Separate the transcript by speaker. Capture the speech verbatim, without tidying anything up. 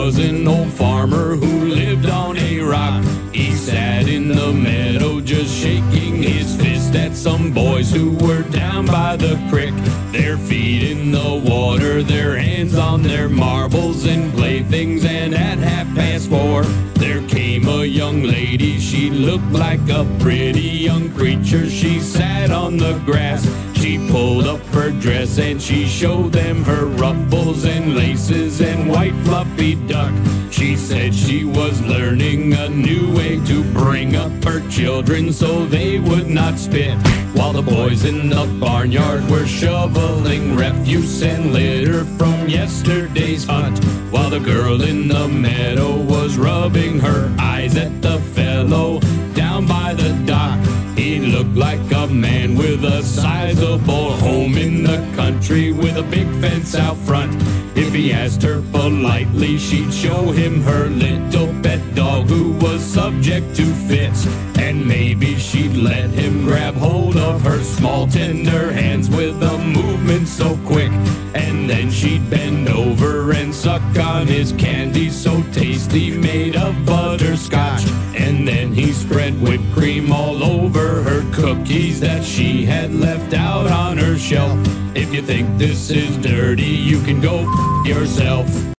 Speaker 1: was an old farmer who lived on a rock. He sat in the meadow just shaking his fist at some boys who were down by the creek. Their feet in the water, their hands on their marbles and playthings, and at half past four there came a young lady. She looked like a pretty young creature. She sat on the grass. She pulled up her dress and she showed them her ruffles and laces and white fluffy duck. She said she was learning a new way to bring up her children so they would not spit, while the boys in the barnyard were shoveling refuse and litter from yesterday's hunt, while the girl in the meadow was rubbing her eyes at the fellow down by the dock. He looked like a man with a sizable home in the country with a big fence out front. If he asked her politely, she'd show him her little pet dog who was subject to fits, and maybe she'd let him grab hold of her small tender hands with a movement so quick, and then she'd bend over and suck on his candy so tasty made of butterscotch, and then he spread whipped cream all over her cookies that she had left out on her shelf. If you think this is dirty, you can go f*** yourself.